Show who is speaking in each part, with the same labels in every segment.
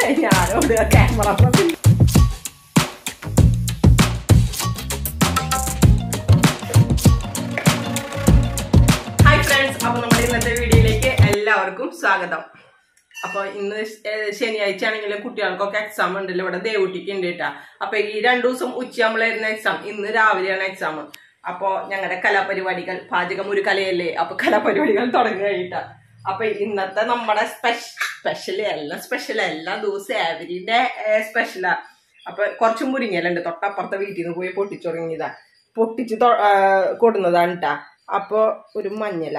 Speaker 1: ഞാനോട് camera hi friends, അപ്പൊ നമ്മുടെ ഇന്നത്തെ വീഡിയോയിലേക്ക് എല്ലാവർക്കും സ്വാഗതം. അപ്പൊ ഇന്ന് ശനിയാഴ്ച ആണെങ്കിലും കുട്ടികൾക്കൊക്കെ എക്സാം ഉണ്ടല്ലോ. ഇവിടെ ദേവുട്ടിക്ക് ഉണ്ട് കേട്ടാ. അപ്പൊ ഈ 2 ദിവസം ഉച്ചയാകുമ്പോഴായിരുന്നു എക്സാം. ഇന്ന് രാവിലെയാണ് എക്സാം. അപ്പൊ ഞങ്ങളുടെ കലാപരിപാടികൾ, പാചകം ഒരു കലയല്ലേ, അപ്പൊ കലാപരിപാടികൾ തുടങ്ങി കഴിട്ടാ. അപ്പൊ ഇന്നത്തെ നമ്മുടെ സ്പെഷ്യൽ എല്ലാ ദിവസവും എവരിഡേ സ്പെഷ്യലാ. അപ്പൊ കുറച്ച് മുരിങ്ങലുണ്ട്, തൊട്ടപ്പുറത്തെ വീട്ടിൽ നിന്ന് പോയി പൊട്ടിച്ചു തുടങ്ങിയതാ, പൊട്ടിച്ച് കൊടുന്നതാണ് കേട്ടാ. അപ്പൊ ഒരു മഞ്ഞല,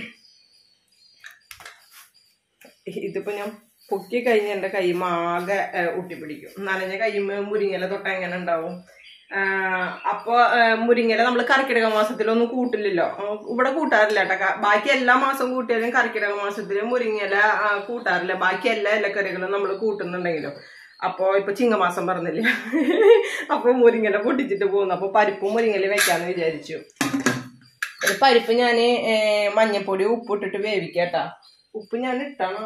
Speaker 1: ഇതിപ്പോ ഞാൻ പൊക്കി കഴിഞ്ഞ എന്റെ കൈമാകെ ഒട്ടിപ്പിടിക്കും. നനഞ്ഞ കൈമ മുരിങ്ങല തൊട്ട എങ്ങനെ ഉണ്ടാവും. അപ്പൊ മുരിങ്ങല നമ്മൾ കർക്കിടക മാസത്തിലൊന്നും കൂട്ടില്ലല്ലോ, ഇവിടെ കൂട്ടാറില്ല കേട്ടോ. ബാക്കി എല്ലാ മാസവും കൂട്ടിയാലും കർക്കിടക മാസത്തില് മുരിങ്ങല കൂട്ടാറില്ല. ബാക്കി എല്ലാ ഇലക്കറികളും നമ്മൾ കൂട്ടുന്നുണ്ടെങ്കിലും. അപ്പൊ ഇപ്പൊ ചിങ്ങമാസം പറഞ്ഞില്ലേ, അപ്പൊ മുരിങ്ങല പൊട്ടിച്ചിട്ട് പോകുന്നു. അപ്പൊ പരിപ്പും മുരിങ്ങല വെക്കാന്ന് വിചാരിച്ചു. പരിപ്പ് ഞാന് മഞ്ഞപ്പൊടി ഉപ്പിട്ടിട്ട് വേവിക്കട്ടാ. ഉപ്പ് ഞാൻ ഇട്ടാണോ?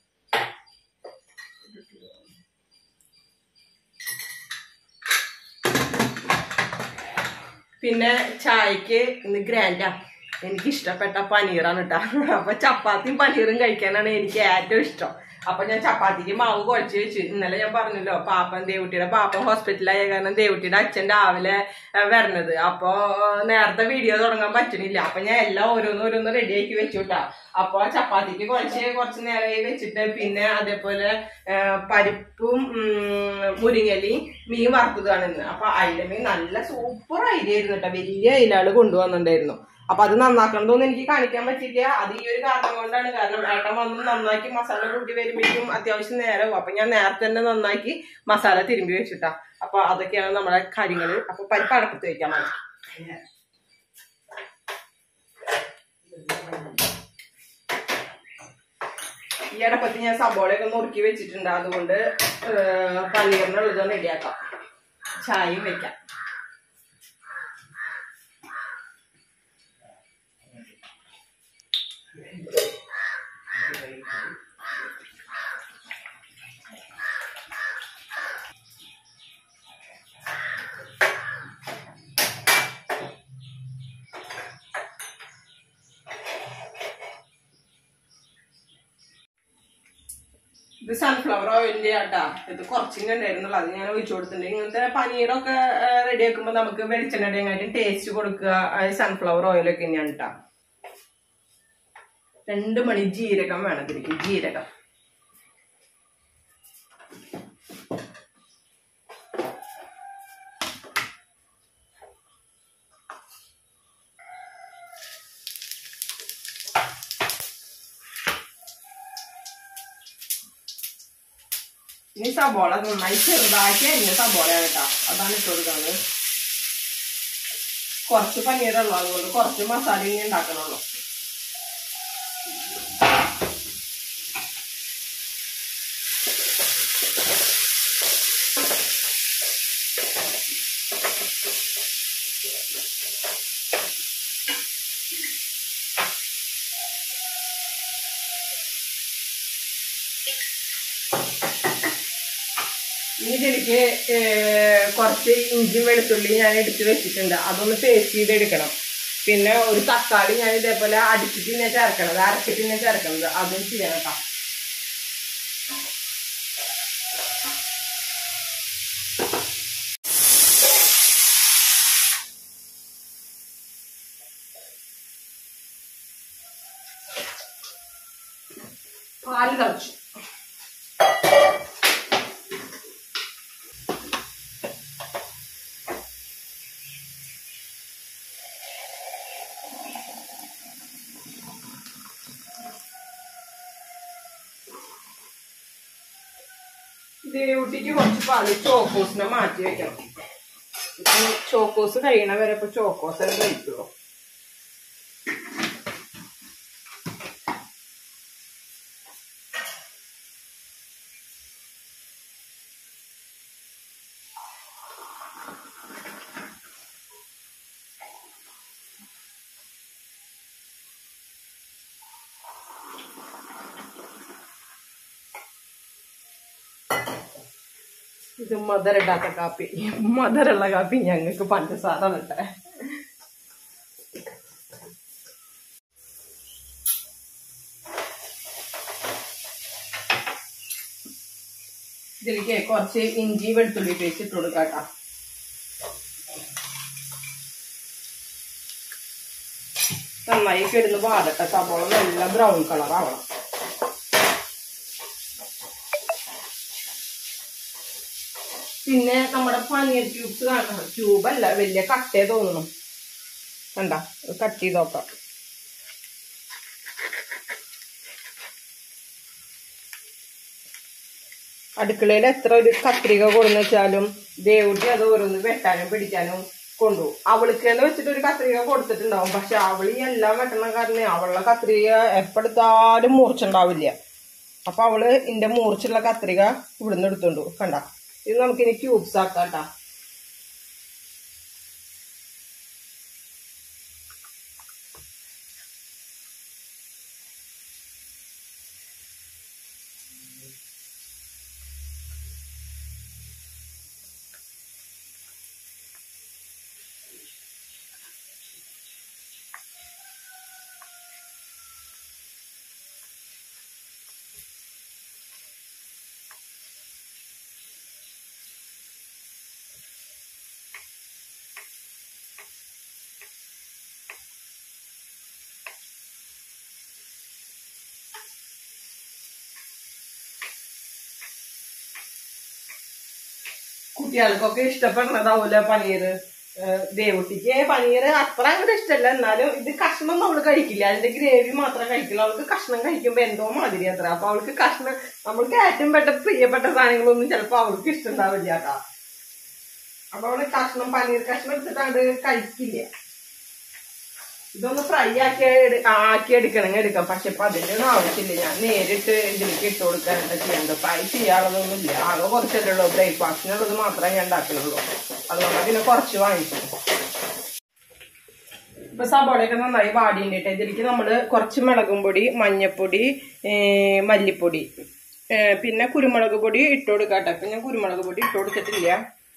Speaker 1: പിന്നെ ചായക്ക് ഇന്ന് ഗ്രാൻഡാ. എനിക്ക് ഇഷ്ടപ്പെട്ട പനീറാണ് കേട്ടാ. അപ്പൊ ചപ്പാത്തിയും പനീറും കഴിക്കാനാണ് എനിക്ക് ഏറ്റവും ഇഷ്ടം. അപ്പൊ ഞാൻ ചപ്പാത്തിക്ക് മാവ് കുഴച്ച് വെച്ചു. ഇന്നലെ ഞാൻ പറഞ്ഞല്ലോ, ദേവുട്ടിയുടെ പാപ്പൻ ഹോസ്പിറ്റലായ കാരണം ദേവുട്ടിയുടെ അച്ഛൻ രാവിലെ വരണത്. അപ്പൊ നേരത്തെ വീഡിയോ തുടങ്ങാൻ പറ്റണില്ല. അപ്പൊ ഞാൻ എല്ലാം ഓരോന്ന് റെഡി ആക്കി വെച്ചു കേട്ടാ. അപ്പൊ ചപ്പാത്തിക്ക് കുറച്ച് നേരമായി വെച്ചിട്ട്, പിന്നെ അതേപോലെ പരിപ്പും മുരിങ്ങലയും മീൻ വറുത്തതാണ് ഇന്ന്. അപ്പൊ അയില മീൻ നല്ല സൂപ്പർ അയിലായിരുന്നു കേട്ടോ. വലിയ അയിലാള് കൊണ്ടുവന്നിട്ടുണ്ടായിരുന്നു. അപ്പൊ അത് നന്നാക്കണതൊന്നും എനിക്ക് കാണിക്കാൻ പറ്റില്ല. അത് ഈ ഒരു കാരണം കൊണ്ടാണ്. കാരണം ഏട്ടൻ വന്ന് നന്നാക്കി മസാല കൂട്ടി വരുമ്പോഴേക്കും അത്യാവശ്യം നേരവും. അപ്പൊ ഞാൻ നേരത്തെ തന്നെ നന്നാക്കി മസാല തിരുമ്പി വെച്ചിട്ടാ. അപ്പൊ അതൊക്കെയാണ് നമ്മുടെ കാര്യങ്ങള്. അപ്പൊ പരിപ്പ് അടപ്പത്ത് വെക്കാൻ മതി. ഈ അടപ്പത്ത് ഞാൻ സബോളയൊക്കെ നുറുക്കി വെച്ചിട്ടുണ്ട്. അതുകൊണ്ട് പനീറിനുള്ളത് റെഡിയാക്കാം. ചായയും വെക്കാം. ഇത് സൺഫ്ലവർ ഓയിലിന്റെ ആട്ടാ. ഇത് കുറച്ചിങ്ങനെ ഉണ്ടായിരുന്നുള്ളൂ, അത് ഞാൻ ഒഴിച്ചു കൊടുത്തിട്ടുണ്ട്. ഇങ്ങനത്തെ പനീറൊക്കെ റെഡിയാക്കുമ്പോ നമുക്ക് വെളിച്ചെണ്ണയുടെയും ടേസ്റ്റ് കൊടുക്കുക സൺഫ്ലവർ ഓയിലൊക്കെ തന്നെയാണ് കേട്ടാ. 2 മണി ജീരകം വേണത്തിരിക്കും. ജീരകം ഇനി സബോള നന്നായി ചെറുതാക്കി അരിഞ്ഞ സബോളയാണ് കേട്ടോ. അതാണ് ഇട്ട് കൊടുക്കുന്നത്. കുറച്ച് പനീറുള്ളൂ, അതുകൊണ്ട് കുറച്ച് മസാല ഇനി ഉണ്ടാക്കണുള്ളൂ. ഇനി ഇതിലേക്ക് കുറച്ച് ഇഞ്ചി വെളുത്തുള്ളി ഞാൻ എടുത്ത് വെച്ചിട്ടുണ്ട്. അതൊന്ന് പേസ്റ്റ് ചെയ്തെടുക്കണം. പിന്നെ ഒരു തക്കാളി ഞാൻ ഇതേപോലെ അടിച്ചിട്ട് പിന്നെ ചേർക്കണത്, അരച്ചിട്ട് പിന്നെ ചേർക്കണത്, അതും ചെയ്യണം കേട്ടോ. പാല് തിളച്ചു. ദേവുട്ടിക്ക് കുറച്ച് പാല് ചോക്കോസിനെ മാറ്റി വെക്കണം. ഇപ്പൊ ചോക്കോസ് കഴിയണ വരെ ഇപ്പൊ ചോക്കോസ് തന്നെ കഴിക്കുള്ളൂ. ഇത് മധുരമിടാത്ത കാപ്പി. മധുരമുള്ള കാപ്പി ഞങ്ങൾക്ക് പഞ്ചസാര ഇട്ടെ. ഇതിലേക്ക് കുറച്ച് ഇഞ്ചി വെളുത്തുള്ളി പേസ്റ്റ് ഇട്ട് കൊടുക്കാട്ടോ. നന്നായി കിടന്ന് വാടട്ടെ. സവോള നല്ല ബ്രൗൺ കളർ ആവണം. പിന്നെ നമ്മുടെ പനീർ ക്യൂബ്സ് കാണണം. ക്യൂബല്ല, വലിയ കട്ടേ തോന്നണം. കണ്ട, കട്ട് ചെയ്ത് നോക്കാം. അടുക്കളയിൽ എത്ര ഒരു കത്രിക കൊടുന്ന് വെച്ചാലും ദേവുട്ടി അത് ഓരോന്ന് വെട്ടാനും പിടിക്കാനും കൊണ്ടുപോകും. അവൾക്ക് എന്ന് വെച്ചിട്ട് ഒരു കത്രിക കൊടുത്തിട്ടുണ്ടാവും. പക്ഷെ അവൾ ഈ എല്ലാം വെട്ടണ കാരണം അവളുടെ കത്രിക എപ്പോഴെടുത്താലും മൂർച്ചുണ്ടാവില്ല. അപ്പൊ അവള് ഇതിന്റെ മൂർച്ചുള്ള കത്രിക ഇവിടുന്ന് എടുത്തോണ്ടു. കണ്ട, ഇത് നമുക്കിനി ക്യൂബ്സ് ആക്കാട്ടാ. കുട്ടികൾക്കൊക്കെ ഇഷ്ടപ്പെടുന്നതാവൂല പനീര്. ദേവുട്ടിക്ക് പനീര് അത്ര അങ്ങോട്ട് ഇഷ്ടമല്ല. എന്നാലും ഇത് കഷ്ണം അവള് കഴിക്കില്ല. അതിന്റെ ഗ്രേവി മാത്രമേ കഴിക്കില്ല. അവൾക്ക് കഷ്ണം കഴിക്കുമ്പോ എന്തോ മാതിരി അത്ര. അപ്പൊ അവൾക്ക് കഷ്ണം, നമ്മൾക്ക് ഏറ്റവും പ്രിയപ്പെട്ട സാധനങ്ങളൊന്നും ചിലപ്പോ അവൾക്ക് ഇഷ്ടമുണ്ടാവില്ല കേട്ടാ. അപ്പൊ അവള് കഷ്ണം, പനീർ കഷ്ണം എടുത്തിട്ടാണ്ട് കഴിക്കില്ല. ഇതൊന്ന് ഫ്രൈ ആക്കി എടുക്കാം. പക്ഷെ ഇപ്പൊ അതിന്റെ ഒന്നും ആവശ്യമില്ല. ഞാൻ നേരിട്ട് ഇതിലേക്ക് ഇട്ട് കൊടുക്കാനായിട്ട് ചെയ്യണ്ട. ഫ്രൈ ചെയ്യാനുള്ളതൊന്നുമില്ല. ആകെ കുറച്ചല്ലേ ഉള്ളൂ. ബ്രേക്ക്ഫാസ്റ്റിനുള്ളത് മാത്രമേ ഞാൻ ഉണ്ടാക്കുന്നുള്ളൂ. അതുകൊണ്ട് പിന്നെ കുറച്ച് വാങ്ങിച്ചു. ഇപ്പൊ സബോളയൊക്കെ നന്നായി വാടിയിട്ട് ഇതിലേക്ക് നമ്മള് കുറച്ച് മുളകും പൊടി, മഞ്ഞപ്പൊടി, മല്ലിപ്പൊടി, പിന്നെ കുരുമുളക് പൊടി ഇട്ട് കൊടുക്കാട്ടെ. ഇപ്പൊ ഞാൻ കുരുമുളക് പൊടി ഇട്ട് കൊടുത്തിട്ടില്ല.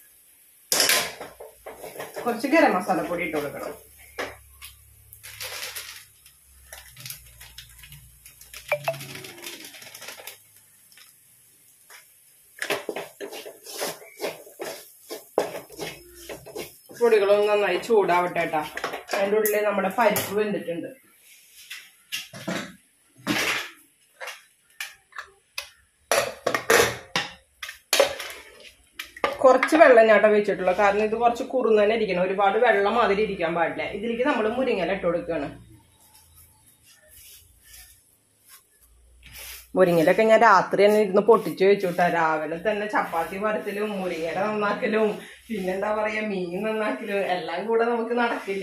Speaker 1: കുറച്ച് ഗരം മസാല പൊടി ഇട്ട് കൊടുക്കണം. പൊടികളൊന്നും നന്നായി ചൂടാവട്ടെ കേട്ടാ. അതിൻ്റെ ഉള്ളിൽ നമ്മുടെ പരിപ്പ് വെന്തിട്ടുണ്ട്. കുറച്ച് വെള്ളം ഞാട്ടം വെച്ചിട്ടുള്ളൂ. കാരണം ഇത് കുറച്ച് കുറുന്നനെ ഇരിക്കണം. ഒരുപാട് വെള്ളം മാതിരി ഇരിക്കാൻ പാടില്ല. ഇതിലേക്ക് നമ്മൾ മുരിങ്ങയില ഇട്ട് കൊടുക്കുകയാണ്. മുരിങ്ങയിലൊക്കെ ഞാൻ രാത്രി തന്നെ ഇരുന്ന് പൊട്ടിച്ചു വെച്ചുട്ടാ. രാവിലെ തന്നെ ചപ്പാത്തി പരത്തലും മുരിങ്ങയില നന്നാക്കലും പിന്നെന്താ പറയാ മീൻ നന്നാക്കലും എല്ലാം കൂടെ നമുക്ക് നടക്കില്ല.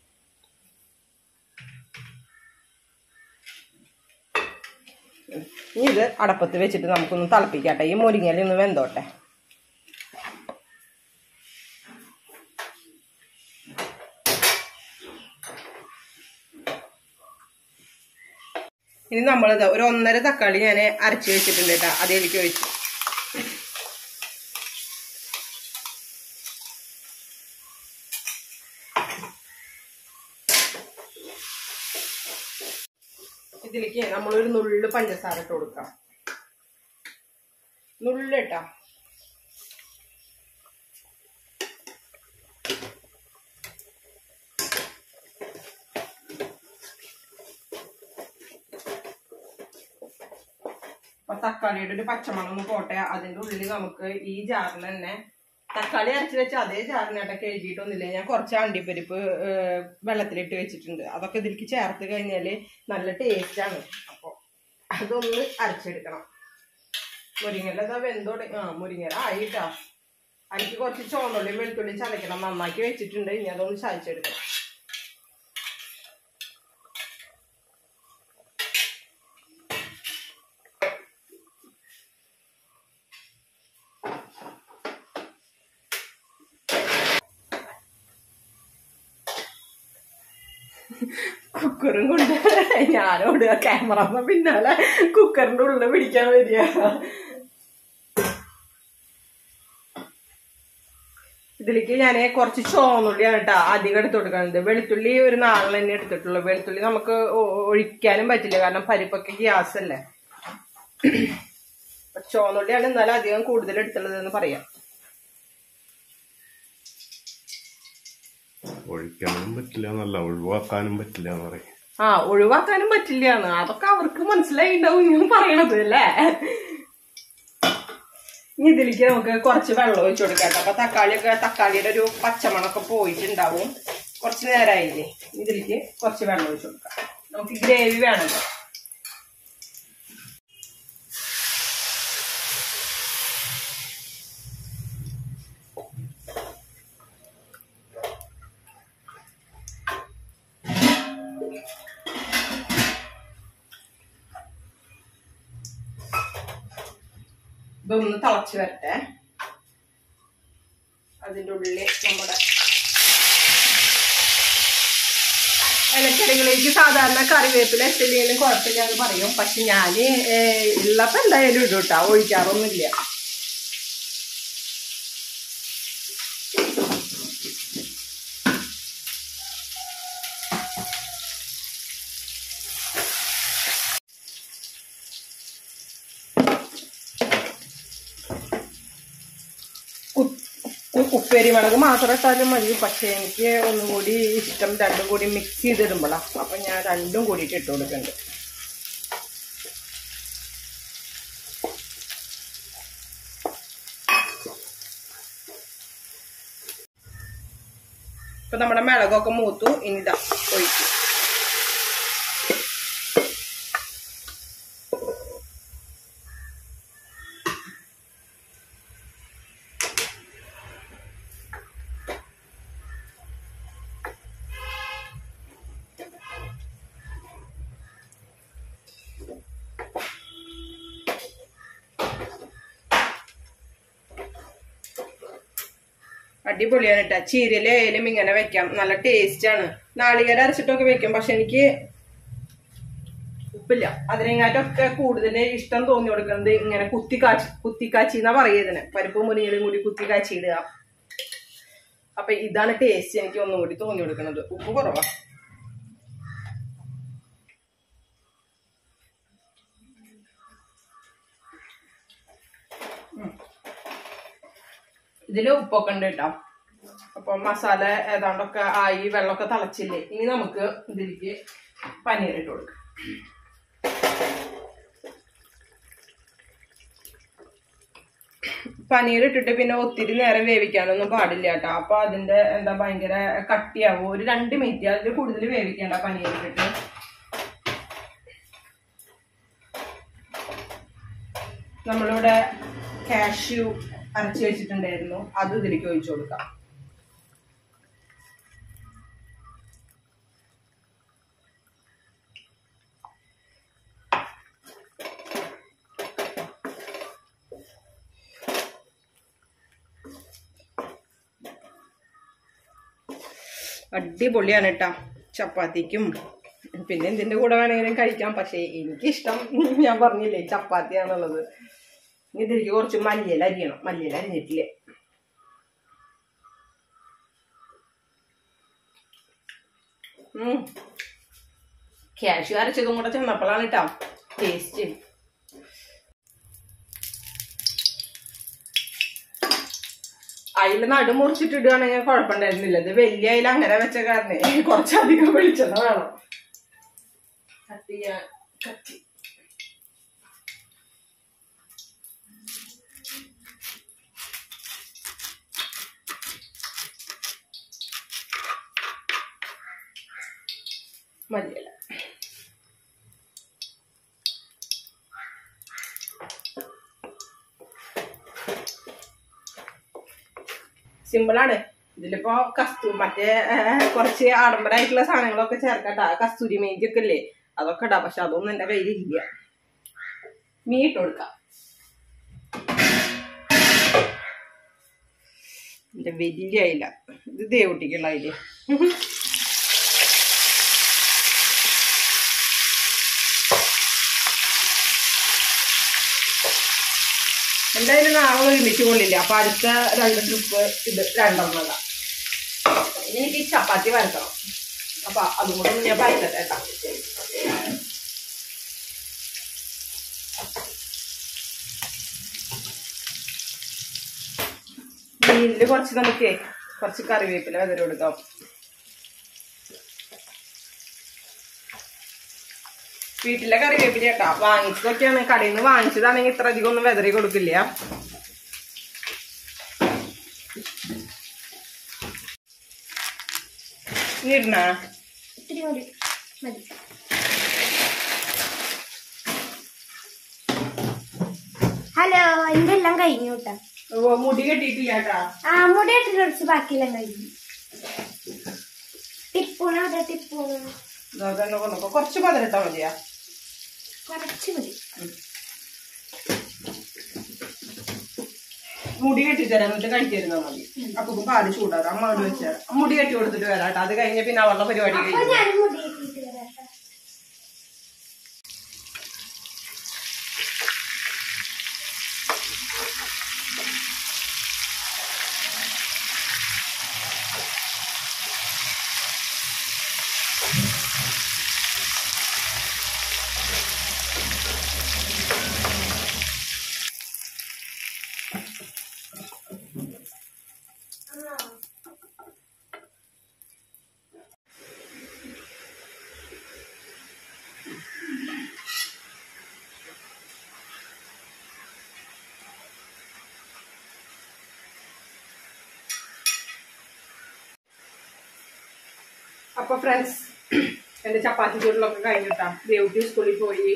Speaker 1: ഇനി ഇത് അടപ്പത്ത് വെച്ചിട്ട് നമുക്കൊന്ന് തിളപ്പിക്കട്ടെ. ഈ മുരിങ്ങയില ഒന്ന് വെന്തോട്ടെ. ഇനി നമ്മളിത് ഒരു 1.5 തക്കാളി ഞാൻ അരച്ച് വെച്ചിട്ടുണ്ട് കേട്ടോ. അതിലേക്ക് ഒഴിച്ചു. ഇതിലേക്ക് നമ്മളൊരു നുള്ളു പഞ്ചസാര ഇട്ട് കൊടുക്കാം. നുള്ളു കേട്ടോ. അപ്പൊ തക്കാളിയുടെ ഒരു പച്ചമണം ഒന്ന് പോട്ടെ. അതിന്റെ ഉള്ളിൽ നമുക്ക് ഈ ജാറിൽ തന്നെ തക്കാളി അരച്ച് വെച്ച അതേ ജാറിനായിട്ടൊക്കെ എഴുതിയിട്ടൊന്നുമില്ല. ഞാൻ കുറച്ച് അണ്ടിപ്പരിപ്പ് വെള്ളത്തിലിട്ട് വെച്ചിട്ടുണ്ട്. അതൊക്കെ ഇതിലേക്ക് ചേർത്ത് കഴിഞ്ഞാൽ നല്ല ടേസ്റ്റാണ്. അപ്പോൾ അതൊന്ന് അരച്ചെടുക്കണം. മുരിങ്ങയില ഇതാ വെന്തോടെ. മുരിങ്ങയില ആയിട്ടാ. അതിലേക്ക് കുറച്ച് ചുവന്നുള്ളിയും വെളുത്തുള്ളിയും ചതയ്ക്കണം. നന്നാക്കി വെച്ചിട്ടുണ്ട്. ഇനി അതൊന്ന് ചതച്ചെടുക്കണം. കുക്കറും കൊണ്ട് ഞാനോട് ക്യാമറ പിന്നാലെ കുക്കറിന്റെ ഉള്ളിൽ പിടിക്കാൻ വരിക. ഇതിലേക്ക് ഞാൻ കുറച്ച് ചുവന്നുള്ളിയാണ് കേട്ടോ അധികം എടുത്ത് കൊടുക്കുന്നത്. വെളുത്തുള്ളി ഒരു 4 തന്നെ എടുത്തിട്ടുള്ളൂ. വെളുത്തുള്ളി നമുക്ക് ഒഴിക്കാനും പറ്റില്ല, കാരണം പരിപ്പൊക്കെ ഗ്യാസ് അല്ലേ. ചുവന്നുള്ളിയാണ് എന്നാലും അധികം കൂടുതൽ എടുത്തുള്ളത് എന്ന് പറയാം.
Speaker 2: ഒഴിക്കാനും പറ്റില്ല എന്നല്ല, ഒഴിവാക്കാനും പറ്റില്ല എന്ന് പറയും.
Speaker 1: ഒഴിവാക്കാനും പറ്റില്ലാന്ന് അതൊക്കെ അവർക്ക് മനസ്സിലായിണ്ടാവും ഞാൻ പറയണത് അല്ലേ. ഇനി ഇതിലേക്ക് നമുക്ക് കുറച്ച് വെള്ളം ഒഴിച്ചു കൊടുക്കാം. അപ്പൊ തക്കാളിയുടെ ഒരു പച്ചമണൊക്കെ പോയിട്ടുണ്ടാവും. കുറച്ച് നേരമായില്ലേ, ഇതിലേക്ക് കുറച്ച് വെള്ളം ഒഴിച്ചു കൊടുക്കാം. നമുക്ക് ഗ്രേവി വേണമല്ലോ. ഇതൊന്ന് തിളച്ച് വരട്ടെ. അതിൻ്റെ ഉള്ളിൽ നമ്മുടെ ഇലക്കറികളിലേക്ക് സാധാരണ കറിവേപ്പില ഇട്ടില്ലെങ്കിലും കുഴപ്പമില്ല എന്ന് പറയും. പക്ഷെ ഞാൻ ഉള്ളപ്പോൾ എന്തായാലും ഇടും കേട്ടോ, ഒഴിക്കാറൊന്നുമില്ല. ഉപ്പേരി മുളക് മാത്രം ഇട്ടാലും മതി. പക്ഷെ എനിക്ക് ഒന്നും കൂടി ഇഷ്ടം രണ്ടും കൂടി മിക്സ് ചെയ്തിടുമ്പോഴാണ്. അപ്പം ഞാൻ രണ്ടും കൂടിയിട്ട് ഇട്ട് കൊടുക്കുന്നുണ്ട്. ഇപ്പം നമ്മുടെ മുളകൊക്കെ മൂത്തു. ഇനി ഇതാ ഒഴിക്കും. അടിപൊളിയാണ് കേട്ടോ. ചീരയിലായാലും ഇങ്ങനെ വെക്കാം, നല്ല ടേസ്റ്റ് ആണ്. നാളികേരം അരച്ചിട്ടൊക്കെ വെക്കും. പക്ഷെ എനിക്ക് ഉപ്പില്ല, അതിനെങ്ങാട്ടൊക്കെ കൂടുതൽ ഇഷ്ടം തോന്നി കൊടുക്കുന്നത് ഇങ്ങനെ കുത്തിക്കാച്ചി എന്നാ പറയുന്നതിന്. പരിപ്പും മുരിങ്ങയിലും കൂടി കുത്തിക്കാച്ചിടുക. അപ്പൊ ഇതാണ് ടേസ്റ്റ് എനിക്ക് ഒന്നും കൂടി തോന്നി കൊടുക്കുന്നത്. ഉപ്പ് കുറവാ. ഇതില് ഉപ്പൊക്കെ ഉണ്ട് കേട്ടോ. അപ്പൊ മസാല ഏതാണ്ടൊക്കെ ആയി, വെള്ളമൊക്കെ തിളച്ചില്ലേ. ഇനി നമുക്ക് ഇതിലേക്ക് പനീർ ഇട്ട് കൊടുക്കാം. പനീർ ഇട്ടിട്ട് പിന്നെ ഒത്തിരി നേരം വേവിക്കാനൊന്നും പാടില്ല കേട്ടോ. അപ്പൊ അതിന്റെ എന്താ ഭയങ്കര കട്ടിയാവും. ഒരു 2 മിനിറ്റ്, അതിൽ കൂടുതൽ വേവിക്കണ്ട പനീർ ഇട്ടിട്ട്. നമ്മളിവിടെ കാഷ്യൂ അരച്ച് വെച്ചിട്ടുണ്ടായിരുന്നു, അത് ഇതിലേക്ക് ഒഴിച്ചു കൊടുക്കാം. അടിപൊളിയാണ് കേട്ടോ ചപ്പാത്തിക്കും. പിന്നെ എന്തിന്റെ കൂടെ വേണമെങ്കിലും കഴിക്കാം. പക്ഷെ എനിക്കിഷ്ടം ഞാൻ പറഞ്ഞില്ലേ ചപ്പാത്തിയാന്നുള്ളത്. ഇതിലേക്ക് കുറച്ച് മല്ലിയില അരിയണം. മല്ലിയില അരിഞ്ഞിട്ടില്ലേ. കാഷ്യൂ അരച്ചതും കൂടെ ചെന്നപ്പോഴാണ് കേട്ടോ ടേസ്റ്റ്. അയില നടു മുറിച്ചിട്ടിടുകയാണെങ്കിൽ കുഴപ്പമുണ്ടായിരുന്നില്ല. ഇത് വലിയ അയില അങ്ങനെ വെച്ച കാരണേ കുറച്ചധികം വെളിച്ചെണ്ണ വേണം. കത്തി മല്ലിയില. സിമ്പിളാണ്. ഇതിലിപ്പോ മറ്റേ കുറച്ച് ആഡംബരമായിട്ടുള്ള സാധനങ്ങളൊക്കെ ചേർക്കട്ടാ. കസ്തൂരി മേജി ഒക്കെ ഇല്ലേ, അതൊക്കെ ഇടാം. പക്ഷെ അതൊന്നും എന്റെ കയ്യിലില്ല. മീൻ ഇട്ട് കൊടുക്കാം. എന്റെ വലിയ അയില, ഇത് ദേവുട്ടിക്കുള്ള അയില. എന്തായാലും നാളെ ഒരുമിച്ച് കൊള്ളില്ല. അപ്പൊ അടുത്ത 2 ട്രിപ്പ് ഇത് 2 ഇനി എനിക്ക് ഈ ചപ്പാത്തി വരക്കണം. അപ്പൊ അതും കൂടെ ഞാൻ പരത്തട്ടെ കേട്ടോ. മീനില് കുറച്ച് കറിവേപ്പില വെതറി കൊടുക്കാം. വീട്ടിലെ കറിവേപ്പില കേട്ടാ. വാങ്ങിച്ചതൊക്കെയാണ്. കടയിൽ നിന്ന് വാങ്ങിച്ചതാണെങ്കിൽ ഇത്ര അധികം ഒന്നും വെതറി കൊടുക്കില്ല. ഇടണ
Speaker 3: ഹലോ, എന്റെ എല്ലാം കഴിഞ്ഞു കേട്ടാ.
Speaker 1: മുടി കെട്ടിയിട്ടില്ല കേട്ടാ.
Speaker 3: മുടി കെട്ടിട്ട് കുറച്ച് ബാക്കിയെല്ലാം കഴിഞ്ഞു. ടിപ്പൂണ് അതെ ടിപ്പൂണ്
Speaker 1: കൊണ്ടപ്പോ കുറച്ച് പതിനെട്ടാ മതിയാ.
Speaker 3: കുറച്ച് മതി.
Speaker 1: മുടി കെട്ടിത്തരാൻ എന്നിട്ട് കഴിച്ചിരുന്നാ മതി. അപ്പൊ പാല് ചൂടാറ് അമ്മ അവിടെ വെച്ചാൽ മുടി കെട്ടി കൊടുത്തിട്ട് വരാട്ടോ. അത് കഴിഞ്ഞ പിന്നെ അവളുടെ പരിപാടി കഴിഞ്ഞു. അപ്പൊ ഫ്രണ്ട്സ്, എന്റെ ചപ്പാത്തി ചൂടിലൊക്കെ കഴിഞ്ഞിട്ടാ. ദേവുട്ടി സ്കൂളിൽ പോയി.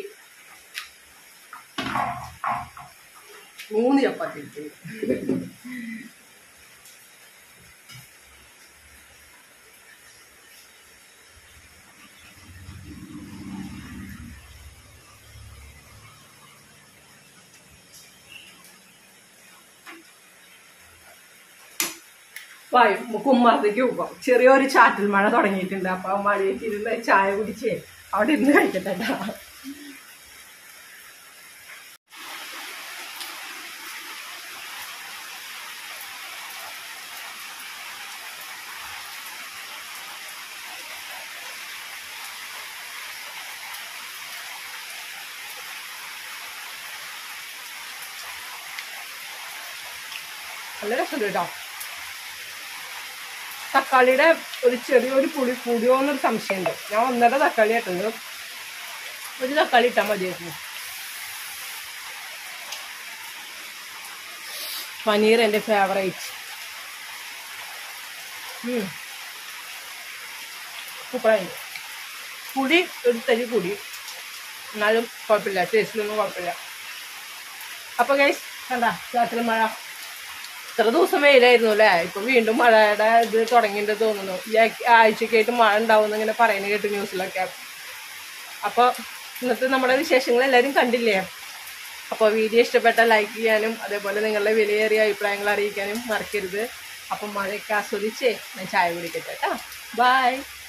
Speaker 1: 3 ചപ്പാത്തി കിട്ടി. കുമ്മറത്തേക്ക് പോകും. ചെറിയൊരു ചാറ്റൽ മഴ തുടങ്ങിയിട്ടുണ്ട്. അപ്പൊ മഴയൊക്കെ ഇരുന്ന് ചായ കുടിച്ച് അവിടെ ഇരുന്ന് കഴിക്കട്ടെ. നല്ല രസമുണ്ട് കേട്ടോ. തക്കാളിയുടെ ഒരു ചെറിയൊരു പുളി കൂടിയോ എന്നൊരു സംശയമുണ്ട്. ഞാൻ 1.5 തക്കാളി ഇട്ടത്. 1 തക്കാളി ഇട്ടാൽ മതിയായിരുന്നു. പനീർ എൻ്റെ ഫേവറേറ്റ്. സൂപ്പറായി. പുളി ഒരു തരി കൂടി, എന്നാലും കുഴപ്പമില്ല. ടേസ്റ്റിലൊന്നും കുഴപ്പമില്ല. അപ്പൊ ഗൈസ് കണ്ട രാത്രി മഴ. ഇത്ര ദിവസം വെയിലായിരുന്നു അല്ലേ. ഇപ്പൊ വീണ്ടും മഴയുടെ ഇത് തുടങ്ങിയിട്ട് തോന്നുന്നു. ഈ ആഴ്ചക്കായിട്ട് മഴ ഉണ്ടാവും ഇങ്ങനെ പറയുന്നത് കേട്ടു ന്യൂസിലൊക്കെ. അപ്പോൾ ഇന്നത്തെ നമ്മുടെ വിശേഷങ്ങൾ എല്ലാവരും കണ്ടില്ലേ. അപ്പോൾ വീഡിയോ ഇഷ്ടപ്പെട്ട ലൈക്ക് ചെയ്യാനും അതേപോലെ നിങ്ങളുടെ വിലയേറിയ അഭിപ്രായങ്ങൾ അറിയിക്കാനും മറക്കരുത്. അപ്പം മഴയൊക്കെ ആസ്വദിച്ചേ ഞാൻ ചായ കുടിക്കട്ടെ കേട്ടോ. ബൈ.